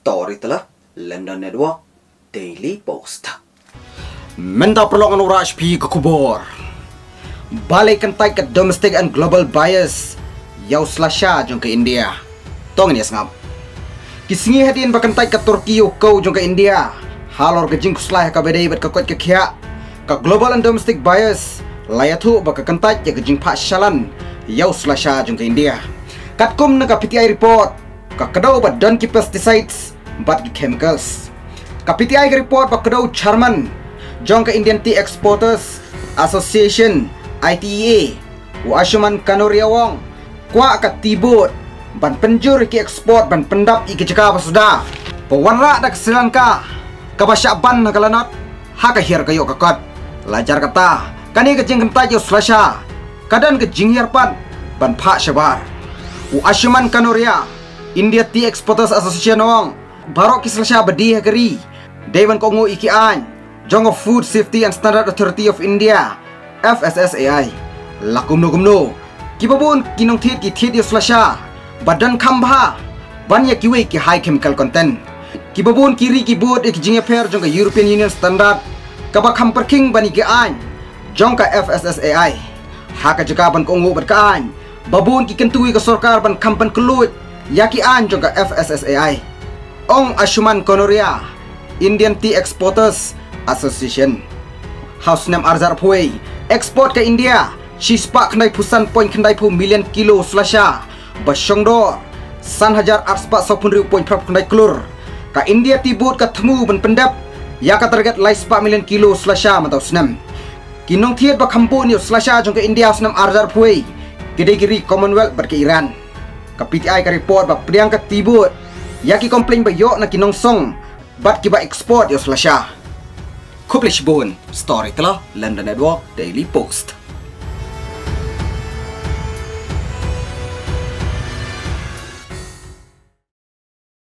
Story telah London Network Daily Post. Menta perlongan ura HP ke kubur. Balik kentai ke domestic and global buyers. Yau Selasa jong ke India. Tong ni sengap. Kisingi hadin bakentai ke Turki kau jong ke India. Halor ke jingkuslai ke bedai bet ke kuat ke kia. Ke global and domestic buyers. Layatu baka kentai ke jingpak shalan. Yau Selasa jong ke India. Katkum na ka PTI report. Ka kedau bat donkey pesticides. Bat ki chemicals. Ka PTI report ba kedau chairman jong ke Indian Tea Exporters Association ITEA Ashuman Kanoria Wong kwa ka tibut ban penjur ki export ban pendap i kejaka pasuda pewanra dak Sri Lanka ka basyaban na kalanot ha ka hir kayo kakot lajar kata kani ke jing kentai yo Selasa kadan ke jing hirpan ban pha syabar Ashuman Kanoria India Tea Exporters Association Wong barok ki Selasa bedi hakari dewan kongo iki an Jongo Food Safety and Standard Authority of India FSSAI lakumno kibabun kinong thit ki thit yo Selasa badan khamba banya kiwe ki high chemical content kibabun kiri ki board ek jinge fair jong ka European Union standard kaba kham parking bani ki an jong ka FSSAI ha ka jaga ban kongo bat ka an babun ki kentui ka sarkar ban kampan kelut yaki an jong ka FSSAI ong Ashuman Kanoria Indian Tea Exporters Association House name Arzar Pui export ke India Chispa kendai pusan point kendai pu million kilo Selasa Basyongdo san hajar arspa sopun riu point prap kendai kelur ka India tibut ka temu ben pendap ya ka target lai spa million kilo Selasa matau senam kinong thiet ba kampun yo Selasa jong ke India senam Arzar Pui gede giri Commonwealth ber ke Iran ka PTI ka report ba priang ka tibut ya ki komplain ba yo na kinong song bat ki ba export yo Selasa Kublish Bone Story telah London Network Daily Post.